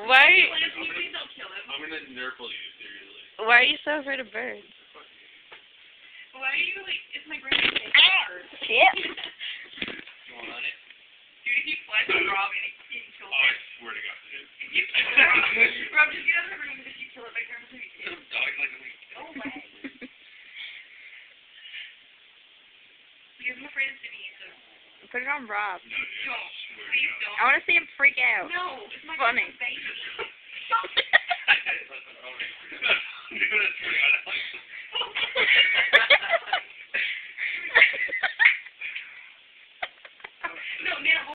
Why? Please don't kill him. I'm gonna nurple you, seriously. Why are you so afraid of birds? Why are you like? It's my grandma's name. Shit. You want it? Dude, if you flash on Rob and he kills Oh, I it. swear to God, dude. If you kill it, Rob, just get out of the room if you kill it. My grandma's gonna be killed. Dog like a week. No way. Because I'm afraid it's gonna eat them. Put it on Rob. No, dude. Don't. Swear to Please God. don't. I want to see him freak out. No, it's my Funny. grandma's baby. Dude, that's